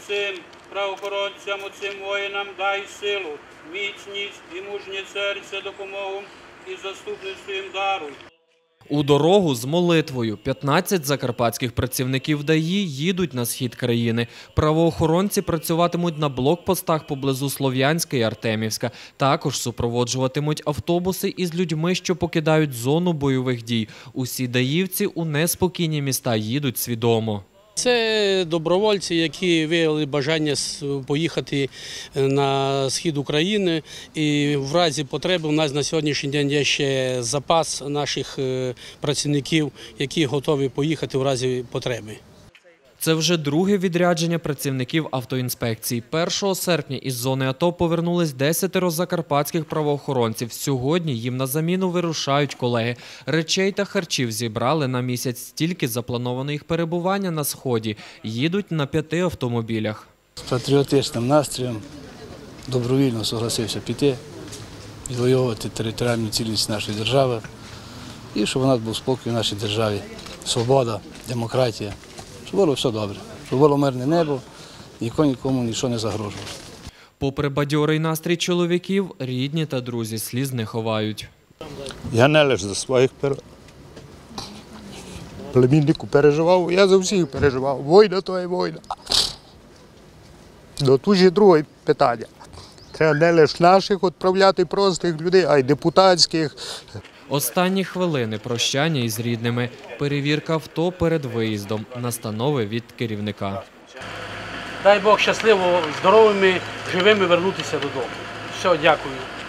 Цим правоохоронцям, цим воїнам дай силу, міцність і мужнє серце, допомогу і заступництво їм даруй. У дорогу з молитвою 15 закарпатських працівників ДАІ їдуть на схід країни. Правоохоронці працюватимуть на блокпостах поблизу Слов'янська і Артемівська. Також супроводжуватимуть автобуси із людьми, що покидають зону бойових дій. Усі даївці у неспокійні міста їдуть свідомо. Це добровольці, які виявили бажання поїхати на схід України. І в разі потреби у нас на сьогоднішній день є ще запас наших працівників, які готові поїхати в разі потреби. Це вже друге відрядження працівників автоінспекції. 1 серпня із зони АТО повернулись 10 закарпатських правоохоронців. Сьогодні їм на заміну вирушають колеги. Речей та харчів зібрали на місяць. Стільки заплановано їх перебування на Сході. Їдуть на 5 автомобілях. З патріотичним настроєм добровільно согласився піти, відвоювати територіальну цілісність нашої держави і щоб у нас був спокій в нашій державі, свобода, демократія. Щоб було все добре, щоб було мирне небо, нікому нічого не загрожувало. Попри бадьорий настрій чоловіків, рідні та друзі сліз не ховають. Я не лише за своїх племіннику переживав, я за всіх переживав. Війна то є війна. Тут же друге питання. Треба не лише наших відправляти простих людей, а й депутатських. Останні хвилини прощання із рідними, перевірка авто перед виїздом, настанови від керівника. Дай Бог щасливо, здоровими, живими вернутися додому. Все, дякую.